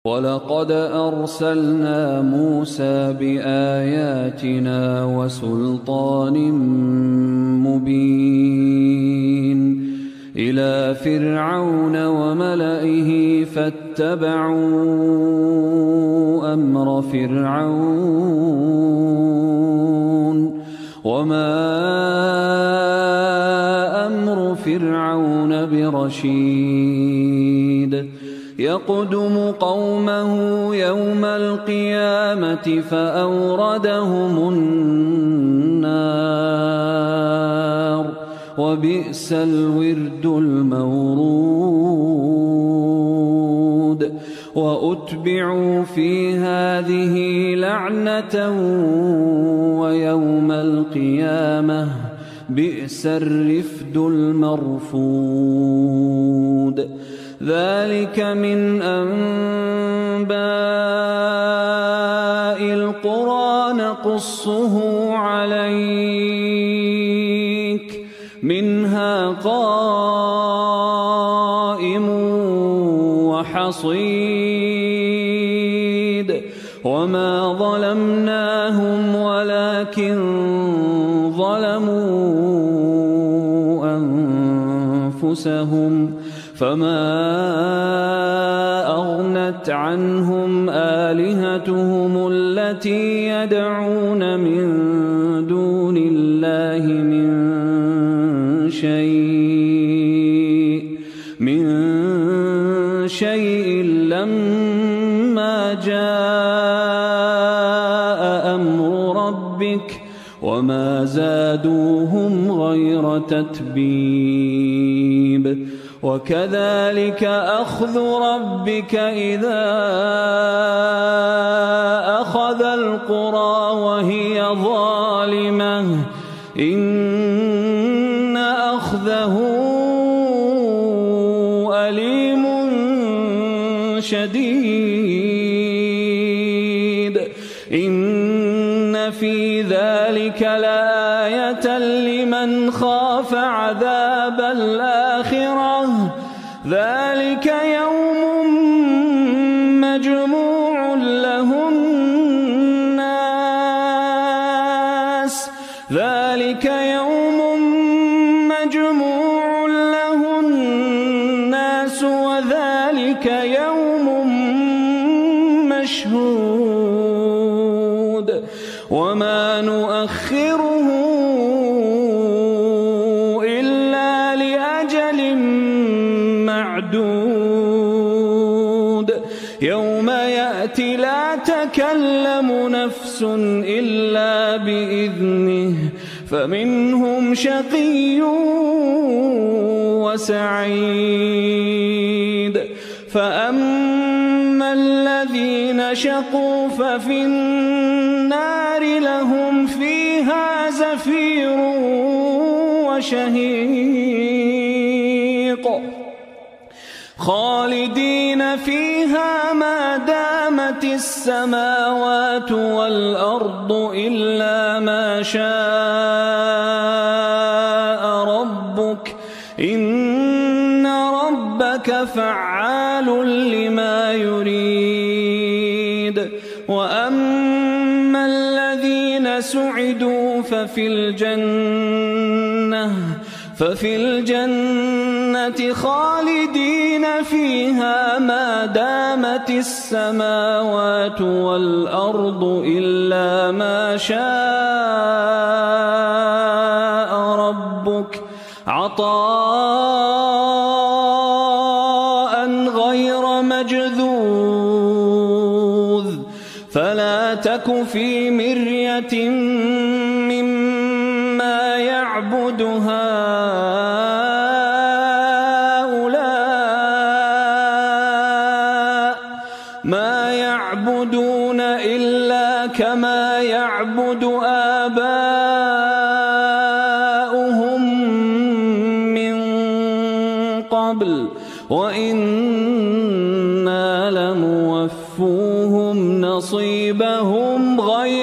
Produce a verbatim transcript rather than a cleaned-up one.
وَلَقَدْ أَرْسَلْنَا مُوسَى بِآيَاتِنَا وَسُلْطَانٍ مُبِينٍ إِلَى فِرْعَوْنَ وَمَلَئِهِ فَاتَّبَعُوا أَمْرَ فِرْعَوْنَ وَمَا أَمْرُ فِرْعَوْنَ بِرَشِيدٍ يَقْدُمُ قَوْمَهُ يَوْمَ الْقِيَامَةِ فَأَوْرَدَهُمُ النَّارَ وَبِئْسَ الْوِرْدُ الْمَوْرُودُ وَأُتْبِعُوا فِي هَذِهِ لَعْنَةً وَيَوْمَ الْقِيَامَةِ بِئْسَ الرِّفْدُ الْمَرْفُودُ ذَلِكَ مِنْ أَنْبَاءِ الْقُرَى نَقُصُّهُ عَلَيْكَ مِنْهَا قَائِمٌ وَحَصِيدٌ وَمَا ظَلَمْنَاهُمْ وَلَكِنْ ظَلَمُوا أَنفُسَهُمْ فَمَا أَغْنَتْ عَنْهُمْ آلِهَتُهُمُ الَّتِي يَدْعُونَ مِن دُونِ اللَّهِ مِن شَيْءٍ مِن شَيْءٍ لَّمَّا جَاءَ أَمْرُ رَبِّكَ وَمَا زَادُوهُمْ غَيْرَ تَتْبِيبٍ وَكَذَلِكَ أَخْذُ رَبِّكَ إِذَا أَخَذَ الْقُرَى وَهِيَ ظَالِمَةٌ إِنَّ أَخْذَهُ أَلِيمٌ شَدِيدٌ إِنَّ فِي ذَلِكَ لَآيَةً لِمَنْ خَافَ عَذَابَ الْآخِرَةِ ذَلِكَ يَوْمٌ مَّجْمُوعٌ لَّهُ النَّاسُ ذَلِكَ يَوْمٌ مَّجْمُوعٌ لَّهُ النَّاسُ وَذَلِكَ يَوْمٌ مَّشْهُودٌ وَمَا نُؤَخِّرُهُ إِلَّا لِأَجَلٍ معدود يوم يأتي لا تكلم نفس إلا بإذنه فمنهم شقي وسعيد فأما الذين شقوا ففي النار لهم فيها زفير وشهيق خالدين فيها ما دامت السماوات والأرض إلا ما شاء ربك إن ربك فعال لما يريد وأما الذين سعدوا ففي الجنة ففي الجنة خالدين فيها ما دامت السماوات والأرض إلا ما شاء ربك عطاء غير مجذوذ فلا تك في مرية مما يعبد هؤلاء ما يعبدون إلا كما يعبد آباؤهم من قبل وإنا لموفوهم نصيبهم غير